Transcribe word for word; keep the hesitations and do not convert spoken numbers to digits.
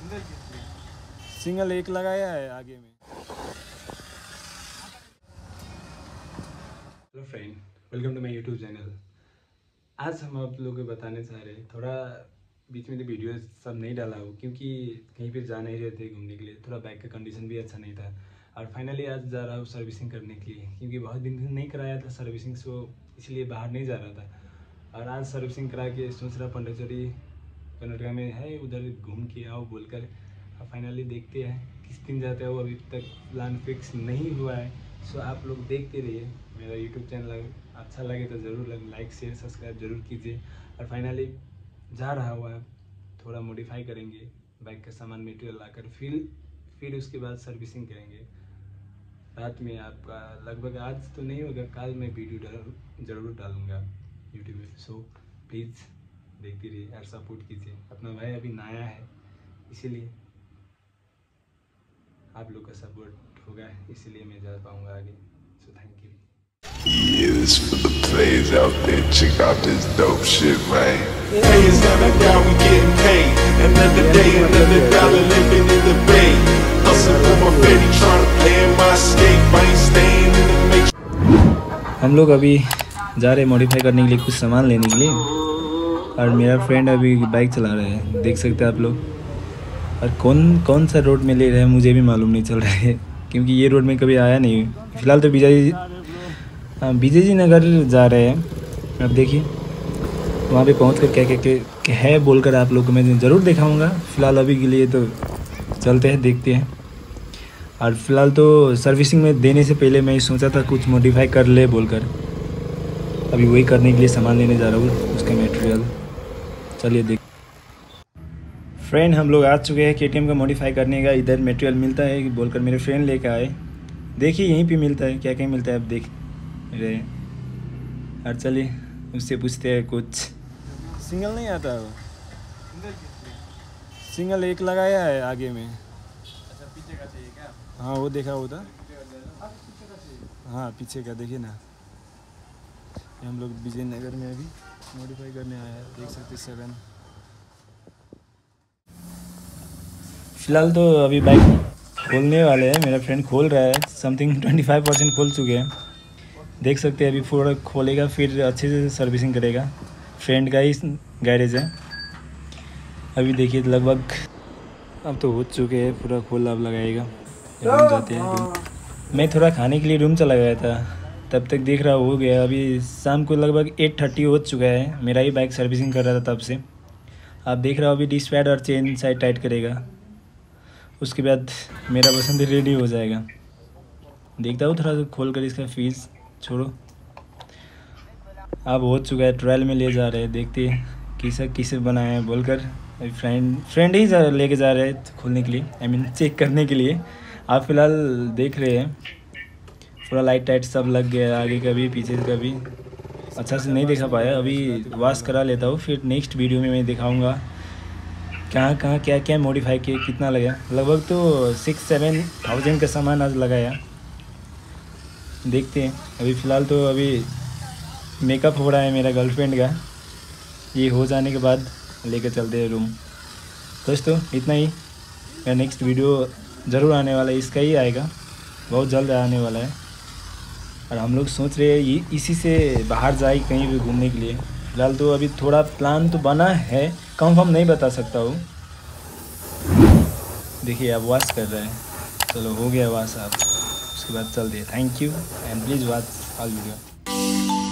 Single एक लगाया है आगे में। Hello friend, welcome to my YouTube channel. आज हम आप लोगों को बताने चाह रहे हैं, थोड़ा बीच में तो वीडियो सब नहीं डाला हो क्योंकि कहीं पर जा नहीं रहे थे घूमने के लिए, थोड़ा बाइक का कंडीशन भी अच्छा नहीं था। और फाइनली आज जा रहा हूँ सर्विसिंग करने के लिए क्योंकि बहुत दिन से नहीं कराया था सर्विसिंग, सो इसलिए बाहर नहीं जा रहा था। और आज सर्विसिंग करा के सोच रहा पंडिचेरी कर्नाटका में है, उधर घूम के आओ बोलकर। और फाइनली देखते हैं किस दिन जाते हैं, वो अभी तक प्लान फिक्स नहीं हुआ है। सो आप लोग देखते रहिए मेरा यूट्यूब चैनल। अच्छा लगे तो ज़रूर लाइक शेयर सब्सक्राइब जरूर कीजिए। और फाइनली जा रहा हुआ है, थोड़ा मॉडिफाई करेंगे बाइक का सामान मटेरियल लाकर, फिर फिर उसके बाद सर्विसिंग करेंगे। रात में आपका लगभग आज तो नहीं होगा, कल मैं वीडियो डाल ज़रूर डालूँगा यूट्यूब में। सो प्लीज़ देखते रहिए और सपोर्ट कीजिए। अपना भाई अभी नया है, इसीलिए आप लोग का सपोर्ट होगा, इसीलिए मैं जा पाऊँगा आगे। So thank you. Yeah, this for the players out there. Check out this dope shit, man. Players never down, we getting paid. Another day, another dollar living in the bay. Hustle for my baby, trying to plan my escape. I ain't staying in the matrix. हम लोग अभी जा रहे हैं modify करने के लिए, कुछ सामान लेने के लिए। और मेरा फ्रेंड अभी बाइक चला रहा है, देख सकते हैं आप लोग। और कौन कौन सा रोड में ले रहे हैं मुझे भी मालूम नहीं चल रहा है क्योंकि ये रोड में कभी आया नहीं। फ़िलहाल तो विजय विजय जी नगर जा रहे हैं। अब देखिए वहाँ पे पहुँच कर क्या क्या क्या है बोलकर आप लोग को मैं ज़रूर दिखाऊंगा। फ़िलहाल अभी के लिए तो चलते हैं, देखते हैं। और फिलहाल तो सर्विसिंग में देने से पहले मैं सोचा था कुछ मॉडिफाई कर ले बोलकर, अभी वही करने के लिए सामान लेने जा रहा हूँ, उसका मटेरियल। चलिए देख फ्रेंड, हम लोग आ चुके हैं के टी एम का मॉडिफाई करने का। इधर मटेरियल मिलता है बोलकर मेरे फ्रेंड लेकर आए। देखिए यहीं पे मिलता है, क्या क्या मिलता है आप देख रहे। और चलिए उससे पूछते हैं कुछ। सिंगल नहीं आता वो, सिंगल एक लगाया है आगे में। अच्छा, पीछे का चाहिए क्या? हाँ वो देखा होता, हाँ पीछे का देखिए ना। हम लोग विजयनगर में अभी मॉडिफाई करने आए हैं, देख सकते सेवन। फ़िलहाल तो अभी बाइक खोलने वाले हैं, मेरा फ्रेंड खोल रहा है। समथिंग ट्वेंटी फाइव परसेंट खोल चुके हैं, देख सकते हैं। अभी पूरा खोलेगा फिर अच्छे से सर्विसिंग करेगा। फ्रेंड का ही गैरेज है। अभी देखिए लगभग अब तो हो चुके हैं, पूरा खोल अब लगाएगा। रूम जाते हैं रूम। मैं थोड़ा खाने के लिए रूम चला गया था, तब तक देख रहा हो गया। अभी शाम को लगभग एट थर्टी हो चुका है। मेरा ही बाइक सर्विसिंग कर रहा था तब से। आप देख रहा हो अभी डिस्क पैड और चेन साइड टाइट करेगा, उसके बाद मेरा पसंद रेडी हो जाएगा। देखता हूँ थोड़ा खोल कर इसका फीस छोड़ो। अब हो चुका है, ट्रायल में ले जा रहे हैं, देखते हैं किसे किसे बनाया है बोलकर। फ्रेंड फ्रेंड ही लेके जा रहे हैं खोलने के लिए, आई मीन चेक करने के लिए। आप फिलहाल देख रहे हैं पूरा लाइट टाइट सब लग गया, आगे का भी पीछे का भी। अच्छा से नहीं देखा पाया, अभी वॉश करा लेता हूँ, फिर नेक्स्ट वीडियो में मैं दिखाऊँगा कहाँ कहाँ क्या क्या मॉडिफाई किए, कितना लगा। लगभग तो सिक्स सेवन थाउजेंड का सामान आज लगाया, देखते हैं। अभी फ़िलहाल तो अभी मेकअप हो रहा है मेरा गर्लफ्रेंड का, ये हो जाने के बाद लेकर चलते हैं रूम। दोस्तों इतना ही, मेरा नेक्स्ट वीडियो ज़रूर आने वाला है, इसका ही आएगा, बहुत जल्द आने वाला है। और हम लोग सोच रहे हैं ये इसी से बाहर जाए कहीं भी घूमने के लिए। फ़िलहाल तो अभी थोड़ा प्लान तो बना है, कंफर्म नहीं बता सकता हूँ। देखिए आप वॉश कर रहे हैं, चलो हो गया वॉश, आप उसके बाद चलते हैं। Thank you and please watch all video.